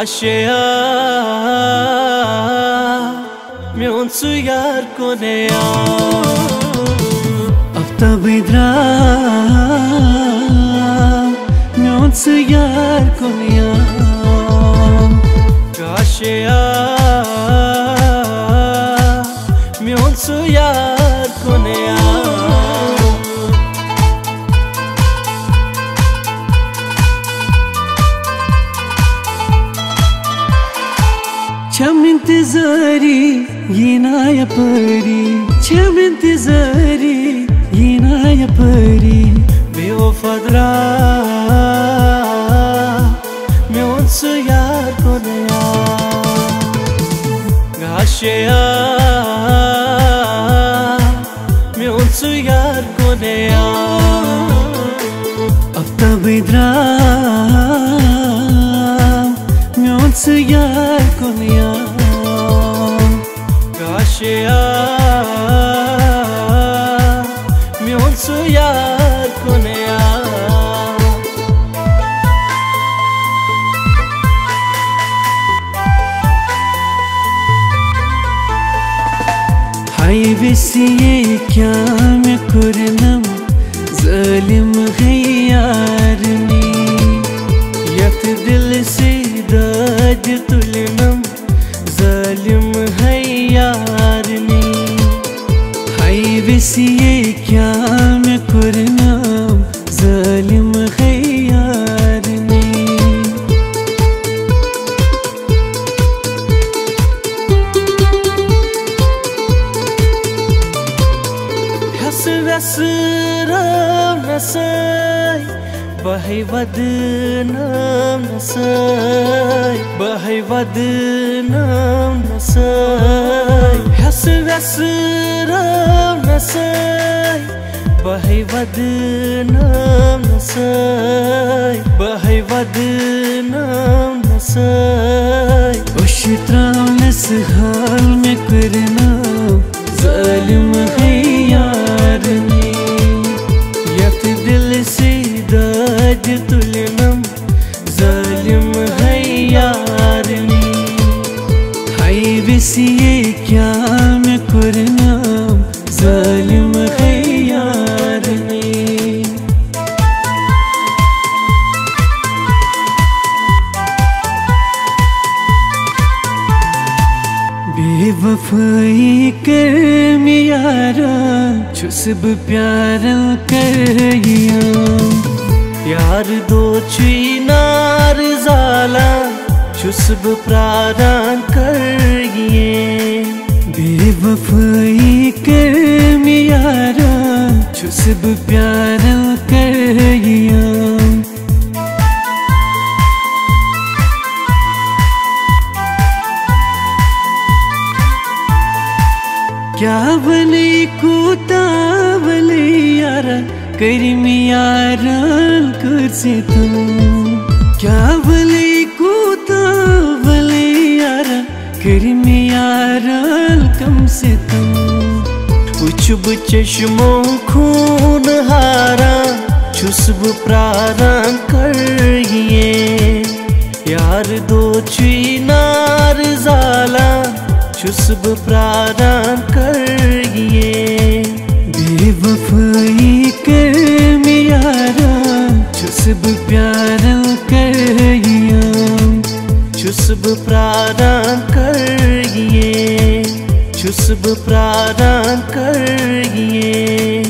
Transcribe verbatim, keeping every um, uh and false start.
गाशया म्योन सु यार कोनेया आफ्ताब इद्रा म्योन सु यार कोनेया गाशया म्योन सु यार कोनेया छम इंतज़ारी ये नाया परी छम इंतज़ारी ये नाया परी बेवफादरा म्योन सु यार कोनेया गाशया म्योन सु यार कोनेया आफ्ताब इद्रा म्योन सु यार कोनेया गाशया म्योन सु यार कोनेया हाय वैसे क्या मैं कुरनम ज़ालिम है यार ने यत दिल से दाद तुलनम ज़ालिम है यार ने हाय वैसे क्या मैं कुरनम ज़ालिम है यार ने हस वस राम नसाय बहै वद नाम नसाय बहै वद नाम नसाय हस वस राम नसाय बहै वद नाम नसाय बहै वद नाम नसाय उश त्रावनस हाल में करना ज़ालिम है यार ने यत दिल से दाद तुलनम ज़ालिम है यार ने हाय वैसे क्या मैं करना ज़ालिम है यार ने बेवफाई कर में यारा छुसब प्यार कर यार दो चीनार ज़ाला छुसब प्रारान कर बेवफाई कर में यारा छुसब प्यार कर क्या बने कूता बले यारा करमी यारन कुर्सी तुम क्या बले कूता बले यारा करमी यारन कम से तुम उछब चश्मों खून हारा छुसब प्रारान कर यार दो चीनार ज़ाला छुसब प्रारान कर बेवफाई कर में यारा छुसब प्यार कर छुसब प्रारान कर छुसब प्रारान कर